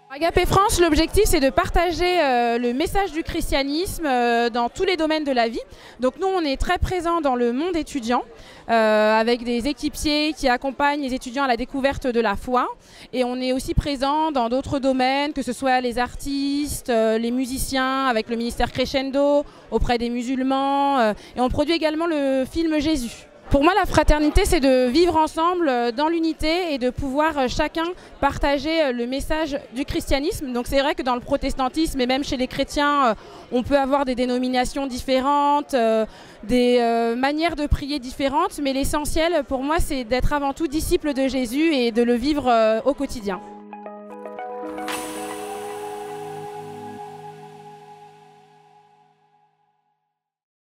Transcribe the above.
Agapé France, l'objectif c'est de partager le message du christianisme dans tous les domaines de la vie. Donc nous on est très présents dans le monde étudiant avec des équipiers qui accompagnent les étudiants à la découverte de la foi. Et on est aussi présents dans d'autres domaines, que ce soit les artistes, les musiciens avec le ministère Crescendo, auprès des musulmans. Et on produit également le film Jésus. Pour moi, la fraternité, c'est de vivre ensemble dans l'unité et de pouvoir chacun partager le message du christianisme. Donc c'est vrai que dans le protestantisme et même chez les chrétiens, on peut avoir des dénominations différentes, des manières de prier différentes, mais l'essentiel pour moi, c'est d'être avant tout disciple de Jésus et de le vivre au quotidien.